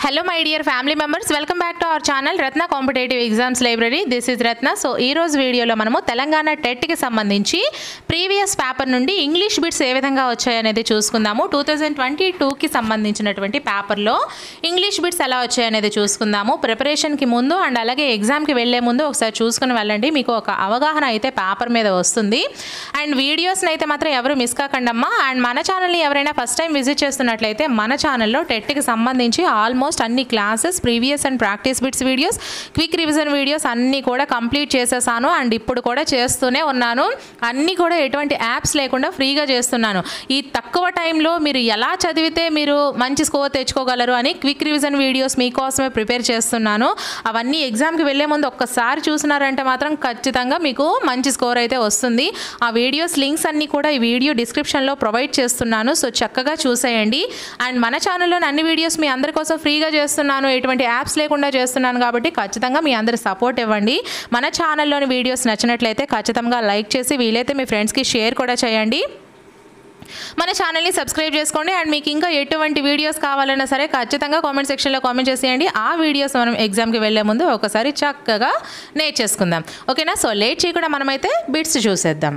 Hello my dear family members, welcome back to our channel Ratna Competitive Exams Library. This is Ratna. So ee roju video lo manamu Telangana TET ki sambandhinchi previous paper nundi English bits ఏ విధంగా వచ్చాయి అనేది చూసుకుందాము. 2022 కి సంబంధించినటువంటి paper లో English bits ఎలా వచ్చాయి అనేది చూసుకుందాము. ప్రిపరేషన్ కి ముందు అండ్ అలాగే ఎగ్జామ్ కి వెళ్ళే ముందు ఒకసారి చూసుకొని వెళ్ళండి, మీకు ఒక అవగాహన అయితే పేపర్ మీద వస్తుంది. అండ్ వీడియోస్ ని అయితే మాత్రం ఎవరు మిస్ కాకండి అమ్మా. అండ్ మన ఛానల్ ని ఎవరైనా ఫస్ట్ టైం విజిట్ చేస్తున్నట్లయితే మన ఛానల్లో టెట్ కి సంబంధించి ఆల్మోస్ట్ అన్ని classes, previous and practice bits videos, quick revision videos అన్నీ కూడా కంప్లీట్ చేసేసాను. అండ్ ఇప్పుడు కూడా చేస్తూనే ఉన్నాను. అన్నీ కూడా ఎటువంటి యాప్స్ లేకుండా ఫ్రీగా చేస్తున్నాను. ఈ తక్కువ టైంలో మీరు ఎలా చదివితే మీరు మంచి స్కోర్ తెచ్చుకోగలరు అని క్విక్ రివిజన్ వీడియోస్ మీకోసమే ప్రిపేర్ చేస్తున్నాను. అవన్నీ ఎగ్జామ్కి వెళ్ళే ముందు ఒక్కసారి చూసినారంటే మాత్రం ఖచ్చితంగా మీకు మంచి స్కోర్ అయితే వస్తుంది. ఆ వీడియోస్ లింక్స్ అన్నీ కూడా ఈ వీడియో డిస్క్రిప్షన్లో ప్రొవైడ్ చేస్తున్నాను. సో చక్కగా చూసేయండి. అండ్ మన ఛానల్లోని అన్ని వీడియోస్ మీ అందరి కోసం ఫ్రీగా చేస్తున్నాను, ఎటువంటి యాప్స్ లేకుండా చేస్తున్నాను కాబట్టి ఖచ్చితంగా మీ అందరి సపోర్ట్ ఇవ్వండి. మన ఛానల్లోని వీడియోస్ నచ్చినట్లయితే ఖచ్చితంగా లైక్ చేసి వీలైతే మీ ఫ్రెండ్స్కి షేర్ కూడా చేయండి. మన ఛానల్ని సబ్స్క్రైబ్ చేసుకోండి. అండ్ మీకు ఇంకా ఎటువంటి వీడియోస్ కావాలన్నా సరే ఖచ్చితంగా కామెంట్ సెక్షన్లో కామెంట్ చేసేయండి. ఆ వీడియోస్ మనం ఎగ్జామ్కి వెళ్ళే ముందు ఒకసారి చక్కగా నేర్చేసుకుందాం. ఓకేనా? సో లేట్ చేయకుండా మనమైతే బిట్స్ చూసేద్దాం.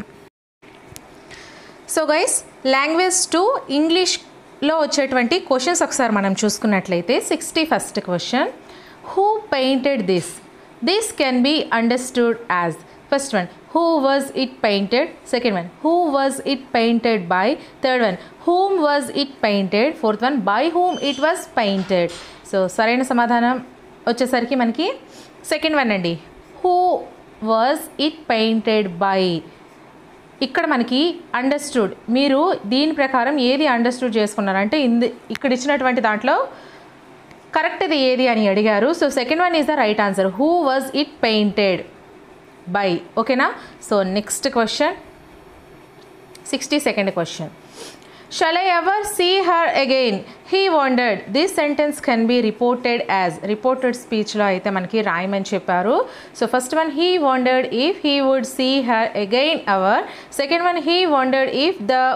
సో గైస్, లాంగ్వేజ్ 2 ఇంగ్లీష్లో వచ్చేటువంటి క్వశ్చన్స్ ఒకసారి మనం చూసుకున్నట్లయితే 61st question, who painted this? This can be understood as. First one, who was it painted? Second one, who was it painted by? Third one, whom was it painted? Fourth one, by whom it was painted? So సరైన సమాధానం వచ్చేసరికి మనకి second one అండి, who was it painted by. ఇక్కడ మనకి understood, మీరు దీని ప్రకారం ఏది అండర్స్టూడ్ చేసుకున్నారంటే ఇక్కడ ఇచ్చినటువంటి దాంట్లో కరెక్ట్ ఇది ఏది అని అడిగారు. So second one is the right answer, who was it painted by. ఓకేనా? So next question, 62nd question, shall I ever see her again? He wondered. This sentence can be reported as. Reported speech లో అయితే మనకి రాయమని చెప్పారు. So first one, he wondered if he would see her again ever. Second one, he wondered if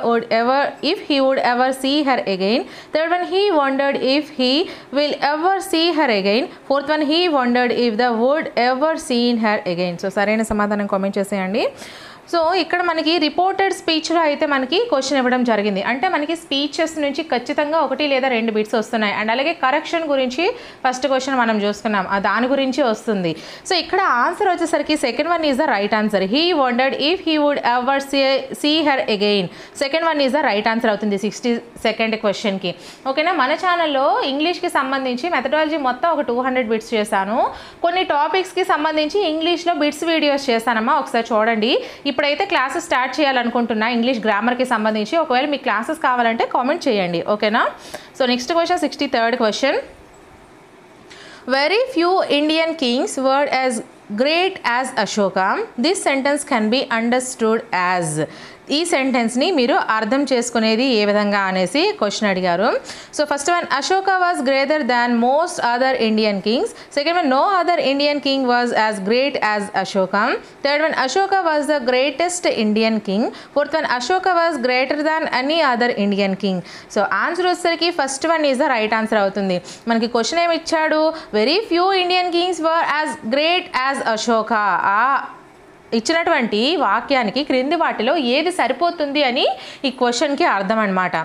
he would ever see her again. Third one, he wondered if he will ever see her again. Fourth one, he wondered if the would ever seen her again. So సరైన సమాధానం comment చేసేయండి. So ఇక్కడ మనకి reported స్పీచ్లో అయితే మనకి question ఇవ్వడం జరిగింది. అంటే మనకి స్పీచెస్ నుంచి ఖచ్చితంగా 1 లేదా 2 బిట్స్ వస్తున్నాయి. అండ్ అలాగే కరెక్షన్ గురించి ఫస్ట్ క్వశ్చన్ మనం చూసుకున్నాం, దాని గురించి వస్తుంది. సో ఇక్కడ ఆన్సర్ వచ్చేసరికి second one is the right answer, he wondered if he would ever see her again. Second one is the right answer అవుతుంది 62nd క్వశ్చన్కి. ఓకేనా? మన ఛానల్లో ఇంగ్లీష్కి సంబంధించి మెథడాలజీ మొత్తం ఒక 200 బిట్స్ చేశాను. కొన్ని టాపిక్స్కి సంబంధించి ఇంగ్లీష్లో బిట్స్ వీడియోస్ చేశానమ్మా, ఒకసారి చూడండి. ఇప్పుడైతే క్లాసెస్ స్టార్ట్ చేయాలనుకుంటున్నా ఇంగ్లీష్ గ్రామర్కి సంబంధించి. ఒకవేళ మీకు క్లాసెస్ కావాలంటే కామెంట్ చేయండి. ఓకేనా? So next question, 63rd question, very few Indian kings were as great as Ashoka. This sentence can be understood as. ఈ సెంటెన్స్ని మీరు అర్థం చేసుకునేది ఏ విధంగా అనేసి క్వశ్చన్ అడిగారు. So first one, Ashoka was greater than most other Indian kings. Second one, no other Indian king was as great as Ashoka. Third one, Ashoka was the greatest Indian king. Fourth one, Ashoka was greater than any other Indian king. So answer వచ్చేసరికి first one is the right answer అవుతుంది. మనకి question ఏమి ఇచ్చాడు, very few Indian kings were as great as Ashoka. ఇచ్చినటువంటి వాక్యానికి క్రింది వాటిలో ఏది సరిపోతుంది అని ఈ క్వశ్చన్కి అర్థం అన్నమాట.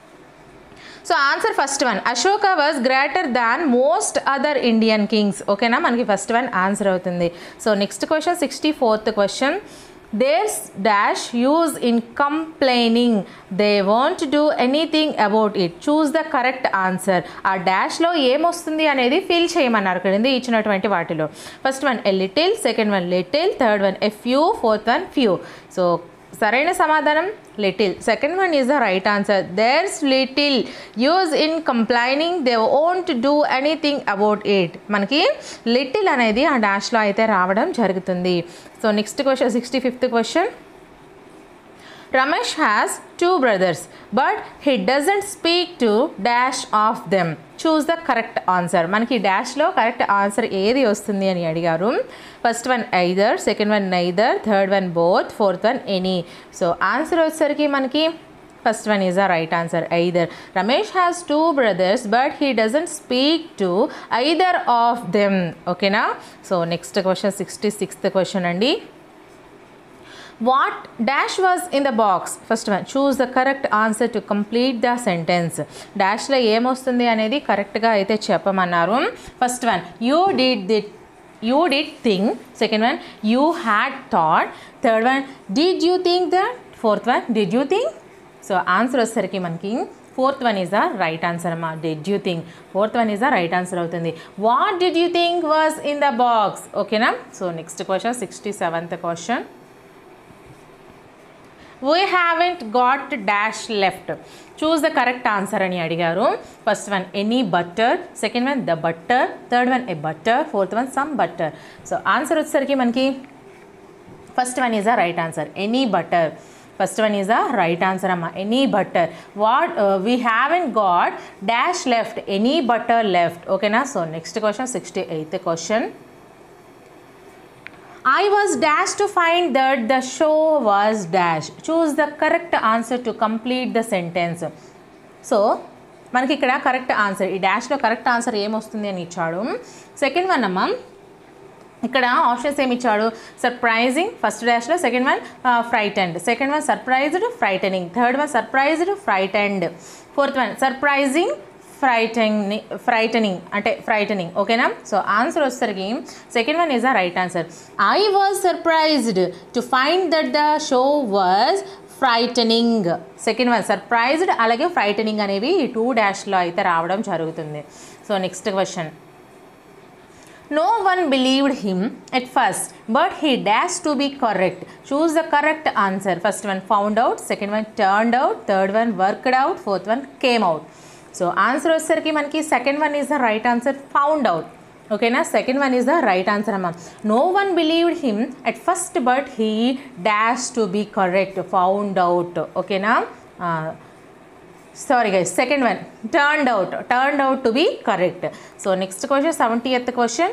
So answer first one, Ashoka was greater than most other Indian kings. ఓకేనా? మనకి ఫస్ట్ వన్ ఆన్సర్ అవుతుంది. So next question, 64th question, there's dash use in complaining. They won't do anything about it. Choose the correct answer. ఆ డాష్లో ఏమొస్తుంది అనేది fill చేయమన్నారు క్రింద ఇచ్చినటువంటి వాటిలో. First one a little, second one little, third one a few, fourth one few. So సరైన సమాధానం little. Second one is the right answer, there's little use in complaining, they won't do anything about it. మనకి little అనేది ఆ డాష్లో అయితే రావడం జరుగుతుంది. So next question, 65th question, Ramesh has 2 brothers, but he doesn't speak to dash of them. Choose the correct answer. మనకి డాష్లో correct answer ఏది వస్తుంది అని అడిగారు. First one either, second one neither, third one both, fourth one any. So answer వచ్చేసరికి మనకి First one is the right answer. Either. Ramesh has 2 brothers but he doesn't speak to either of them. Okay na? So next question, 66th question andi. What dash was in the box? First one, choose the correct answer to complete the sentence. Dash lo em ostundi anedi correct ga aithe cheppamanaru. First one, you did think. Second one, you had thought. Third one, did you think that? Fourth one, did you think? So answer వచ్చేసరికి మనకి fourth one is the right answer అమ్మా. Did you think? Fourth one is the right answer అవుతుంది. What did you think was in the box? ఓకేనా? So next question 67th question. We haven't got dash left. Choose the correct answer అని అడిగారు. First one any butter, second one the butter, third one a butter, fourth one some butter. So answer వచ్చేసరికి మనకి first one is the right answer, any butter. First one is the right answer amma, any butter. What we haven't got dash left, any butter left. Okay na? So next question, 68th question. I was dash to find that the show was dash. Choose the correct answer to complete the sentence. So మనకి ఇక్కడ correct answer, ఈ డాష్లో correct answer ఏమొస్తుంది అని ఇచ్చాడు. Second one అమ్మ, ఇక్కడ options ఏమి ఇచ్చాడు? సర్ప్రైజింగ్ ఫస్ట్ డాష్లో, second one frightened, second one surprised frightening, third one surprised frightened, fourth one surprising frightening అంటే ఫ్రైటనింగ్. ఓకేనా? సో ఆన్సర్ వచ్చేసరికి second one is the right answer. I was surprised to find that the show was frightening. Second one surprised అలాగే frightening అనేవి ఈ 2 డాష్లో అయితే రావడం జరుగుతుంది. So next question. No one believed him at first, but he dashed to be correct. Choose the correct answer. First one found out, second one turned out, third one worked out, fourth one came out. So answer వచ్చేసరికి మనకి second one is the right answer, found out. Okay na? Second one is the right answer amma. No one believed him at first, but he dashed to be correct, found out. Okay na? Sorry guys, second one turned out to be correct. So next question, 70th question.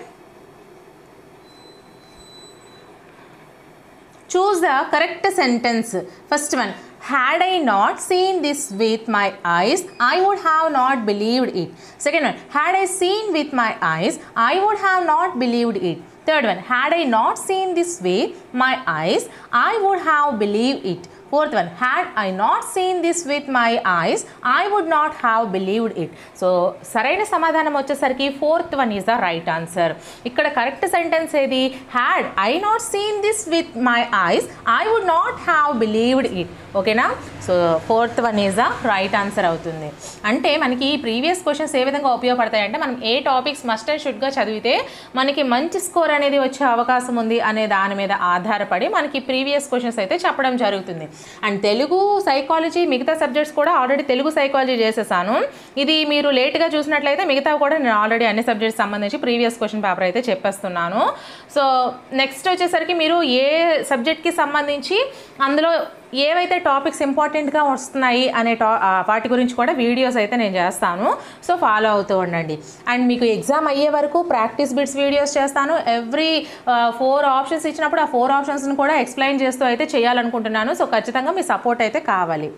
Choose the correct sentence. First one, had I not seen this with my eyes, I would have not believed it. Second one, had I seen with my eyes, I would have not believed it. Third one, had I not seen this with my eyes, I would have believed it. Fourth one, had I not seen this with my eyes, I would not have believed it. So సరైన సమాధానం వచ్చేసరికి fourth one is the right answer. ఇక్కడ correct sentence ఏది? had I not seen this with my eyes, I would not have believed it. ఓకేనా? So fourth one is the right answer అవుతుంది. అంటే మనకి ఈ ప్రీవియస్ క్వశ్చన్స్ ఏ విధంగా ఉపయోగపడతాయంటే, మనం ఏ టాపిక్స్ మస్ట్ అండ్ షుడ్గా చదివితే మనకి మంచి స్కోర్ అనేది వచ్చే అవకాశం ఉంది అనే దాని మీద ఆధారపడి మనకి ప్రీవియస్ క్వశ్చన్స్ అయితే చెప్పడం జరుగుతుంది. అండ్ తెలుగు సైకాలజీ మిగతా సబ్జెక్ట్స్ కూడా ఆల్రెడీ తెలుగు సైకాలజీ చేసేసాను. ఇది మీరు లేట్గా చూసినట్లయితే మిగతా కూడా నేను ఆల్రెడీ అన్ని సబ్జెక్ట్స్ సంబంధించి ప్రీవియస్ క్వశ్చన్ పేపర్ అయితే చెప్పేస్తున్నాను. సో నెక్స్ట్ వచ్చేసరికి మీరు ఏ సబ్జెక్ట్కి సంబంధించి అందులో ఏవైతే టాపిక్స్ ఇంపార్టెంట్గా వస్తున్నాయి అనే వాటి గురించి కూడా వీడియోస్ అయితే నేను చేస్తాను. సో ఫాలో అవుతూ ఉండండి. అండ్ మీకు ఎగ్జామ్ అయ్యే వరకు ప్రాక్టీస్ బిట్స్ వీడియోస్ చేస్తాను. ఎవ్రీ 4 ఆప్షన్స్ ఇచ్చినప్పుడు ఆ 4 ఆప్షన్స్ని కూడా ఎక్స్ప్లెయిన్ చేస్తూ అయితే చేయాలనుకుంటున్నాను. సో ఖచ్చితంగా మీ సపోర్ట్ అయితే కావాలి.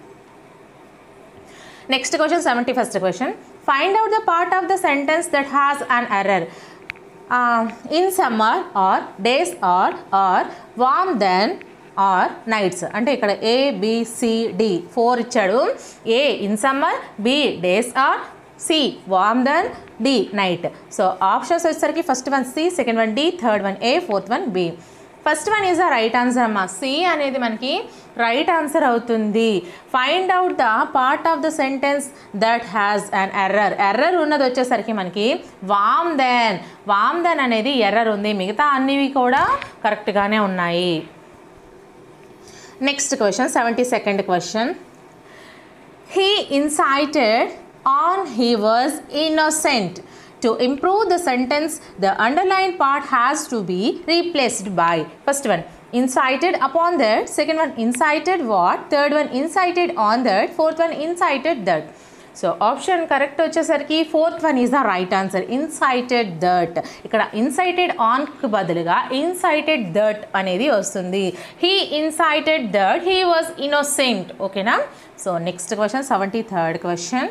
Next question, 71st question. Find out the part of the sentence that has an error. In summer are days are warm then are nights. అంటే ఇక్కడ ABCD 4 ఇచ్చాడు. A in summer, B days are, C warm then, D night. So options వచ్చేసరికి first one C, second one D, third one A, fourth one B. First one is the right answer అమ్మా. C అనేది మనకి right answer అవుతుంది. Find out the part of the sentence that has an error ఉన్నది వచ్చేసరికి మనకి warm then అనేది error ఉంది. మిగతా అన్నివి కూడా కరెక్ట్గానే ఉన్నాయి. Next question, 72nd question. He incited on he was innocent. To improve the sentence, the underlined part has to be replaced by. First one, incited upon that. Second one, incited what. Third one, incited on that. Fourth one, incited that. So option correct వచ్చేసరికి fourth one is the right answer. Incited that, ఇక్కడ incited ఆన్కి బదులుగా incited that అనేది వస్తుంది. He incited that he was innocent. ఓకేనా. So next question 73rd question.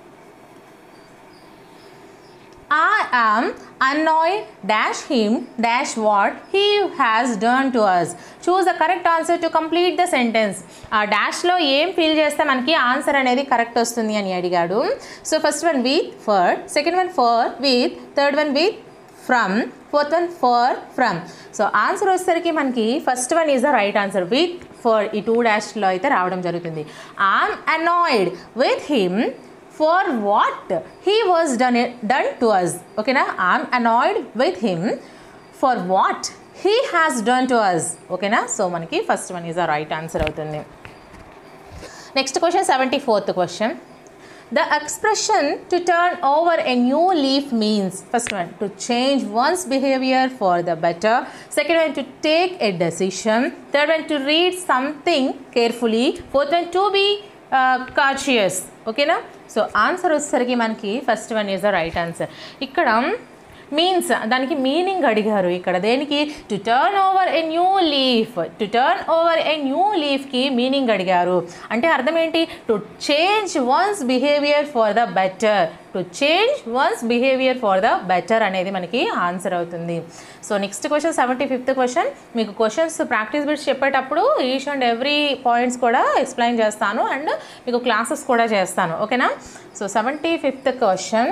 I am annoyed dash him dash what he has done to us. Choose the correct answer to complete the sentence. ఆ డాష్లో ఏం fill చేస్తే మనకి answer అనేది correct వస్తుంది అని అడిగాడు. So first one with, for, second one for with, third one with from, fourth one for from. So answer వచ్చేసరికి మనకి first one is the right answer. With, for ఈ 2 డాష్లో అయితే రావడం జరుగుతుంది. I'm annoyed with him for what he was done to us. Okay na, I'm annoyed with him for what he has done to us. Okay na, so manaki first one is the right answer avutundi. Next question 74th question. The expression to turn over a new leaf means, first one, to change one's behavior for the better, second one, to take a decision, third one, to read something carefully, fourth one, to be cautious. ఓకేనా. So answer వచ్చేసరికి మనకి first one is the right answer. ఇక్కడ means దానికి meaning అడిగారు. ఇక్కడ దేనికి, to turn over a new leaf, to turn over a new లీఫ్కి meaning అడిగారు. అంటే అర్థం ఏంటి, to change one's behaviour for the better, to change one's behaviour for the better అనేది మనకి ఆన్సర్ అవుతుంది. So next question 75th question. మీకు questions practice bits చెప్పేటప్పుడు ఈచ్ అండ్ ఎవ్రీ పాయింట్స్ కూడా ఎక్స్ప్లెయిన్ చేస్తాను అండ్ మీకు క్లాసెస్ కూడా చేస్తాను. ఓకేనా. So 75th question.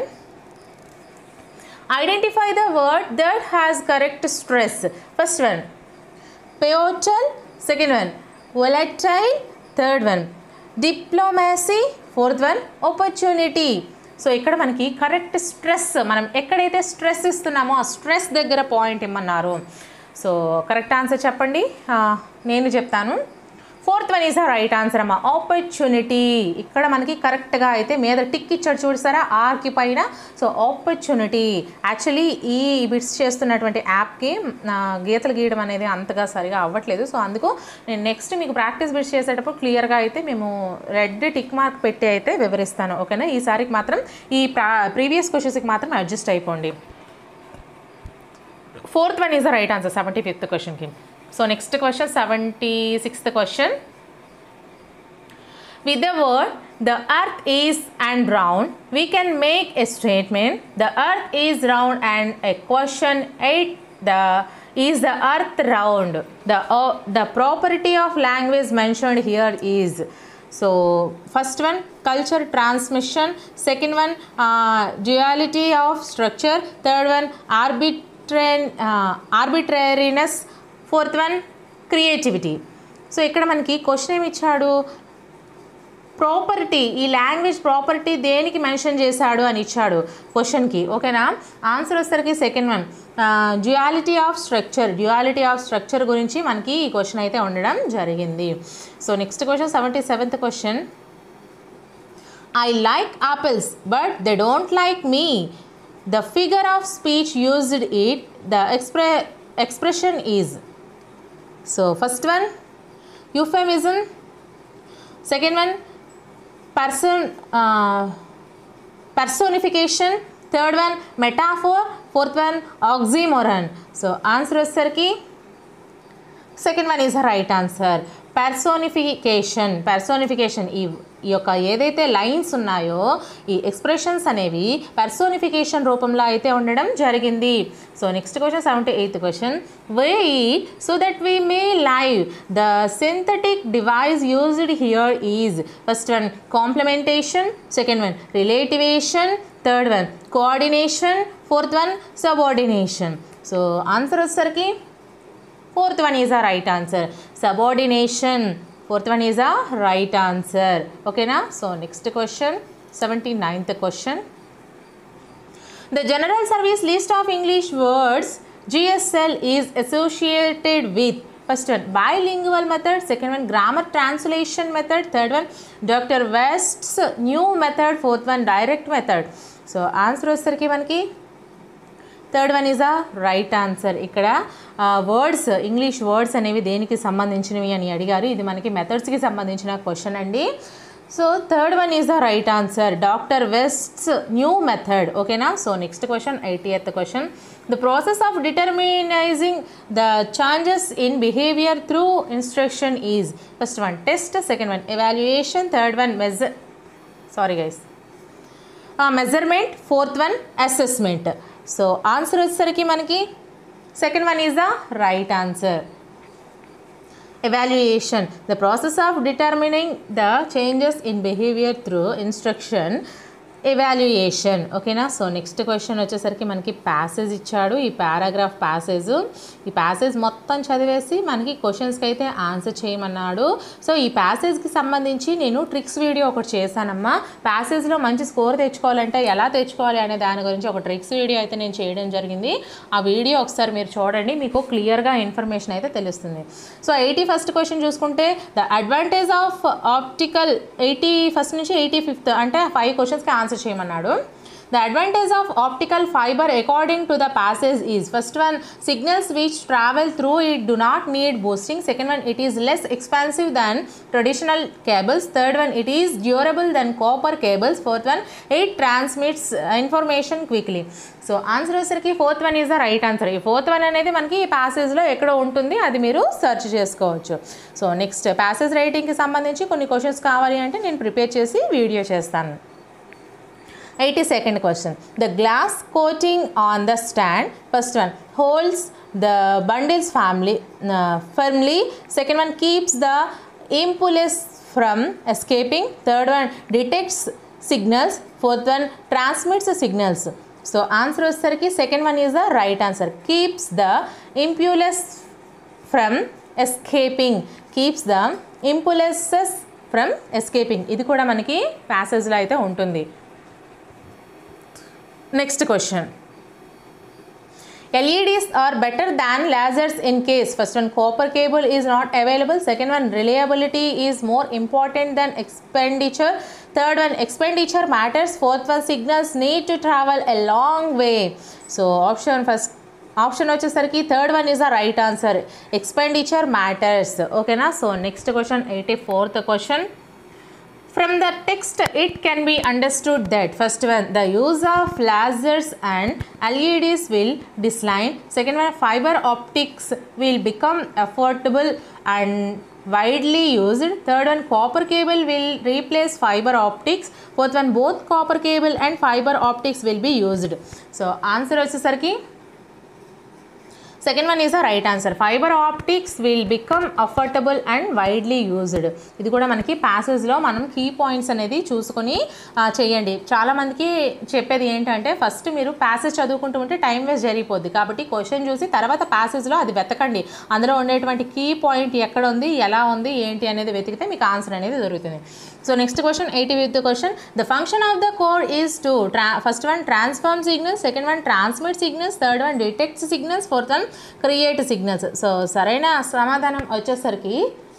Identify the word that has correct stress. First one, pivotal. Second one, volatile. Third one, diplomacy. Fourth one, opportunity. సో ఇక్కడ మనకి కరెక్ట్ స్ట్రెస్, మనం ఎక్కడైతే స్ట్రెస్ ఇస్తున్నామో ఆ స్ట్రెస్ దగ్గర పాయింట్ ఇమ్మన్నారు. సో కరెక్ట్ ఆన్సర్ చెప్పండి, నేను చెప్తాను. Fourth one is the right answer అమ్మా, ఆపర్చునిటీ. ఇక్కడ మనకి కరెక్ట్గా అయితే మీద టిక్ ఇచ్చాడు చూసారా ఆర్కి పైన. So opportunity. యాక్చువల్లీ ఈ బిట్స్ చేస్తున్నటువంటి యాప్కి గీతలు గీయడం అనేది అంతగా సరిగా అవ్వట్లేదు. సో అందుకు నేను నెక్స్ట్ మీకు ప్రాక్టీస్ బిట్స్ చేసేటప్పుడు క్లియర్గా అయితే మేము రెడ్ టిక్ మార్క్ పెట్టి అయితే వివరిస్తాను. ఓకేనా. ఈసారికి మాత్రం ఈ ప్రీవియస్ క్వశ్చన్స్కి మాత్రం అడ్జస్ట్ అయిపోండి. Fourth one is the right answer 75th క్వశ్చన్కి. So next question 76th question. With the word the earth is and round, we can make a statement. The earth is round and a question 8. Is the earth round? The property of language mentioned here is. So first one, culture transmission. Second one, duality of structure. Third one, arbitrariness. Fourth one, creativity. So ఇక్కడ మనకి question ఏమి ఇచ్చాడు, property, ఈ language property దేనికి mention చేశాడు అని ఇచ్చాడు క్వశ్చన్కి. ఓకేనా. ఆన్సర్ వచ్చేసరికి second one, duality of structure. Duality of structure గురించి మనకి ఈ క్వశ్చన్ అయితే ఉండడం జరిగింది. So next question 77th question. I like apples but they don't like me. The figure of speech used it, the expression is. So first one, euphemism. Second one, personification. Third one, metaphor. Fourth one, oxymoron. So answer is sarki second one is the right answer. Personification. ఈ యొక్క ఏదైతే lines ఉన్నాయో ఈ expressions అనేవి personification రూపంలో అయితే ఉండడం జరిగింది. So next question 78th question. Way so that we may live. The synthetic device used here is. First one, complementation. Second one, relativisation. Third one, coordination. Fourth one, subordination. So answer వచ్చేసరికి fourth one is a right answer. Subordination. Fourth one is a right answer. Okay na. So next question 79th question. The General Service List of English Words GSL is associated with. First one, bilingual method. Second one, grammar translation method. Third one, Dr. West's new method. Fourth one, direct method. So answer వచ్చేసరికి మనకి third one is a right answer. ఇక్కడ words, English words అనేవి దేనికి సంబంధించినవి అని అడిగారు. ఇది మనకి మెథడ్స్కి సంబంధించిన క్వశ్చన్ అండి. So third one is the right answer, Dr. West's new method. Okay na? So next question, 80th question. The process of determining the changes in behavior through instruction is, first one test, second one evaluation, third one measurement, fourth one assessment. So answer వచ్చేసరికి మనకి second one is the right answer, evaluation, the process of determining the changes in behavior through instruction, evaluation. ఓకేనా? So next question వచ్చేసరికి మనకి passage ఇచ్చాడు, ఈ paragraph passage, ఈ passage మొత్తం చదివేసి మనకి క్వశ్చన్స్కి అయితే ఆన్సర్ చేయమన్నాడు. సో ఈ ప్యాసేజ్కి సంబంధించి నేను ట్రిక్స్ వీడియో ఒకటి చేశానమ్మా. ప్యాసేజ్లో మంచి స్కోర్ తెచ్చుకోవాలంటే ఎలా తెచ్చుకోవాలి అనే దాని గురించి ఒక ట్రిక్స్ వీడియో అయితే నేను చేయడం జరిగింది. ఆ వీడియో ఒకసారి మీరు చూడండి, మీకు క్లియర్గా ఇన్ఫర్మేషన్ అయితే తెలుస్తుంది. సో 81st క్వశ్చన్ చూసుకుంటే the advantage of optical, 81st నుంచి 85th అంటే 5 క్వశ్చన్స్కి ఆన్సర్ చేయమన్నాడు. The advantage of optical fiber according to the passage is, first one, signals which travel through it do not need boosting, second one, it is less expensive than traditional cables, third one, it is durable than copper cables, fourth one, it transmits information quickly. So answer వచ్చేసరికి fourth one is the right answer. ఈ fourth one అనేది మనకి ఈ ప్యాసేజ్లో ఎక్కడో ఉంటుంది, అది మీరు search చేసుకోవచ్చు. సో నెక్స్ట్ ప్యాసేజ్ రైటింగ్కి సంబంధించి కొన్ని క్వశ్చన్స్ కావాలి అంటే నేను ప్రిపేర్ చేసి వీడియో చేస్తాను. 82nd question. The glass coating on the stand, first one, holds the bundles firmly, second one, keeps the impulse from escaping, third one, detects signals, fourth one, transmits the signals. So answer వచ్చేసరికి second one is the right answer, keeps the impulse from escaping, keeps the impulses from escaping. ఇది కూడా మనకి ప్యాసేజ్లో అయితే ఉంటుంది. Next question. LEDs are better than lasers in case, first one, copper cable is not available, second one, reliability is more important than expenditure, third one, expenditure matters, fourth one, signals need to travel a long way. So option వచ్చేసరికి third one is the right answer, expenditure matters. ఓకేనా? So next question 84th question. From the text, it can be understood that, first one, the use of lasers and LEDs will decline, second one, fiber optics will become affordable and widely used, third one, copper cable will replace fiber optics, fourth one, both copper cable and fiber optics will be used. So answer వచ్చేసరికి second one is the right answer, fibre optics will become affordable and widely used. ఇది కూడా మనకి ప్యాసేజ్లో మనం key points అనేది చూసుకొని చేయండి. చాలామందికి చెప్పేది ఏంటంటే ఫస్ట్ మీరు ప్యాసేజ్ చదువుకుంటూ ఉంటే టైం వేస్ట్ జరిగిపోద్ది, కాబట్టి క్వశ్చన్ చూసి తర్వాత ప్యాసేజ్లో అది వెతకండి, అందులో ఉండేటువంటి కీ పాయింట్ ఎక్కడ ఉంది, ఎలా ఉంది, ఏంటి అనేది వెతికితే మీకు ఆన్సర్ అనేది దొరుకుతుంది. So next question 85th question. The function of the code is to first one, transform signals, second one, transmit signals, third one, detect signals, fourth one, create signals. So సరైన సమాధానం వచ్చేసరికి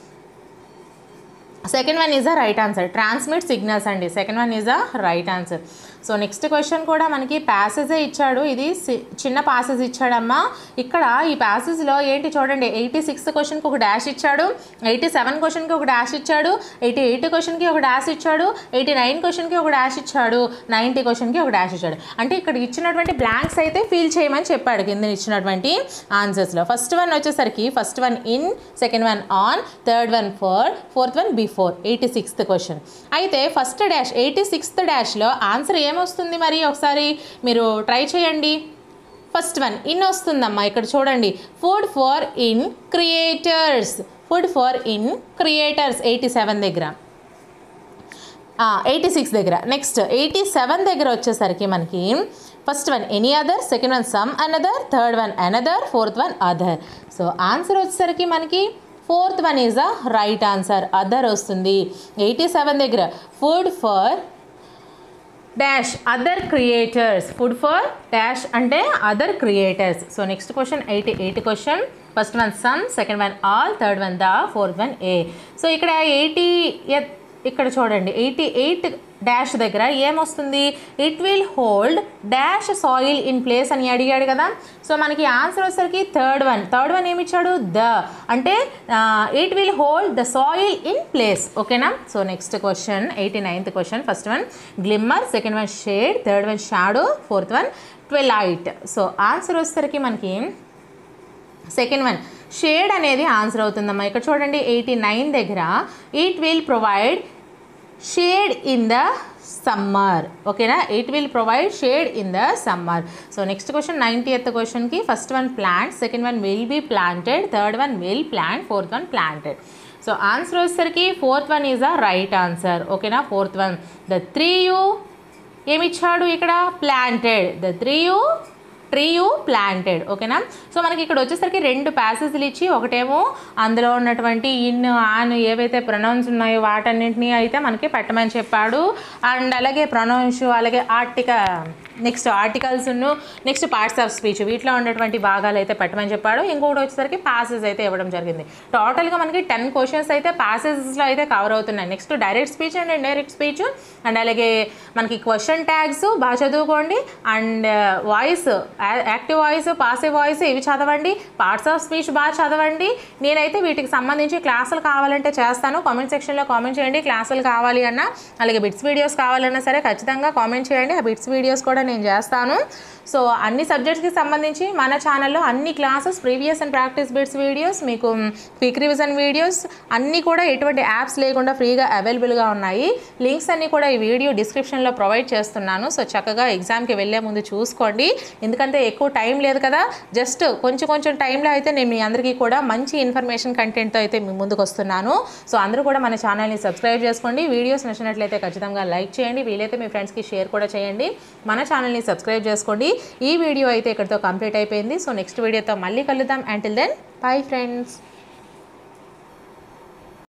second one is the right answer, transmit signals అండి. Second one is the right answer. So next question కూడా మనకి ప్యాసేజే ఇచ్చాడు, ఇది చిన్న passage ఇచ్చాడమ్మా. ఇక్కడ ఈ ప్యాసేజ్లో ఏంటి చూడండి, 86th క్వశ్చన్కి ఒక డాష్ ఇచ్చాడు, 87 క్వశ్చన్కి ఒక డాష్ ఇచ్చాడు, 88 క్వశ్చన్కి ఒక డాష్ ఇచ్చాడు, 89 క్వశ్చన్కి ఒక డాష్ ఇచ్చాడు, 90 క్వశ్చన్కి ఒక డాష్ ఇచ్చాడు. అంటే ఇక్కడ ఇచ్చినటువంటి బ్లాంక్స్ అయితే ఫిల్ చేయమని చెప్పాడు కింద ఇచ్చినటువంటి ఆన్సర్స్లో. ఫస్ట్ వన్ వచ్చేసరికి first one in, second one on, third one for, fourth one before. 86th question. అయితే ఫస్ట్ డాష్ 86th డాష్లో ఆన్సర్ ఏమొస్తుంది మరి ఒకసారి మీరు ట్రై చేయండి. ఫస్ట్ వన్ ఇన్ వస్తుందమ్మా, ఇక్కడ చూడండి, food for in creators, food for in creators 87 దగ్గర, 86 దగ్గర. నెక్స్ట్ 87 దగ్గర వచ్చేసరికి మనకి first one any other, second one some another, third one another, fourth one other. So answer వచ్చేసరికి మనకి fourth one is the right answer, other వస్తుంది. 87 దగ్గర food for dash other creators, food for dash అంటే other creators. So next question 88 question. First one some, second one all, third one the, fourth one a. So ఇక్కడ 80 ఇక్కడ చూడండి 88 dash దగ్గర ఏమొస్తుంది, it will hold dash soil in place అని అడిగాడు కదా. So మనకి ఆన్సర్ వచ్చేసరికి థర్డ్ వన్ ఏమి ఇచ్చాడు, ద అంటే it will hold the soil in place. ఓకేనా. So next question 89th question. First one glimmer, second one shade, third one shadow, fourth one twilight. So answer వచ్చేసరికి మనకి second one shade అనేది answer అవుతుందమ్మా. ఇక్కడ చూడండి 89 దగ్గర it will provide shade in the summer. ఓకేనా, it will provide shade in the summer. So next question 90th క్వశ్చన్కి first one plant, second one will be planted, third one will plant, fourth one planted. So answer వచ్చేసరికి fourth one is the right answer. ఓకేనా. Fourth one the tree ఏమిచ్చాడు ఇక్కడ, planted, the tree you planted. ఓకేనా. So మనకి ఇక్కడ వచ్చేసరికి రెండు ప్యాసేజ్లు ఇచ్చి ఒకటేమో అందులో ఉన్నటువంటి ఇన్ ఆన్ ఏవైతే ప్రొనౌన్స్ ఉన్నాయో వాటన్నింటినీ అయితే మనకి పెట్టమని చెప్పాడు. అండ్ అలాగే ప్రొనౌన్స్, అలాగే next articles, next parts of speech వీటిలో ఉన్నటువంటి భాగాలు అయితే పెట్టమని చెప్పాడు. ఇంకొకటి వచ్చేసరికి ప్యాసేజ్ అయితే ఇవ్వడం జరిగింది. టోటల్గా మనకి 10 క్వశ్చన్స్ అయితే ప్యాసేజెస్లో అయితే కవర్ అవుతున్నాయి. Next direct speech and indirect speech, and అలాగే మనకి క్వశ్చన్ ట్యాగ్స్ బాగా చదువుకోండి, and voice, active voice, passive voice ఇవి చదవండి, పార్ట్స్ ఆఫ్ స్పీచ్ బాగా చదవండి. నేనైతే వీటికి సంబంధించి క్లాసులు కావాలంటే చేస్తాను. కామెంట్ సెక్షన్లో కామెంట్ చేయండి క్లాసులు కావాలి అన్నా, అలాగే బిట్స్ వీడియోస్ కావాలన్నా సరే ఖచ్చితంగా కామెంట్ చేయండి. ఆ బిట్స్ వీడియోస్ కూడా నేను చేస్తాను. సో అన్ని సబ్జెక్ట్స్కి సంబంధించి మన ఛానల్లో అన్ని classes, previous and practice bits videos, మీకు క్విక్ రివిజన్ వీడియోస్ అన్నీ కూడా ఎటువంటి యాప్స్ లేకుండా ఫ్రీగా అవైలబుల్గా ఉన్నాయి. లింక్స్ అన్నీ కూడా ఈ వీడియో డిస్క్రిప్షన్లో ప్రొవైడ్ చేస్తున్నాను. సో చక్కగా ఎగ్జామ్కి వెళ్ళే ముందు చూసుకోండి. ఎందుకంటే ఎక్కువ టైం లేదు కదా, జస్ట్ కొంచెం టైంలో అయితే నేను మీ అందరికీ కూడా మంచి ఇన్ఫర్మేషన్ కంటెంట్తో అయితే మీ ముందుకు వస్తున్నాను. సో అందరూ కూడా మన ఛానల్ని సబ్స్క్రైబ్ చేసుకోండి. వీడియోస్ నచ్చినట్లయితే ఖచ్చితంగా లైక్ చేయండి, వీలైతే మీ ఫ్రెండ్స్కి షేర్ కూడా చేయండి. మన ఛానల్ని సబ్స్క్రైబ్ చేసుకోండి. ఈ వీడియో అయితే ఇక్కడితో కంప్లీట్ అయిపోయింది. సో నెక్స్ట్ వీడియోతో మళ్ళీ కలుద్దాం. Until then bye friends.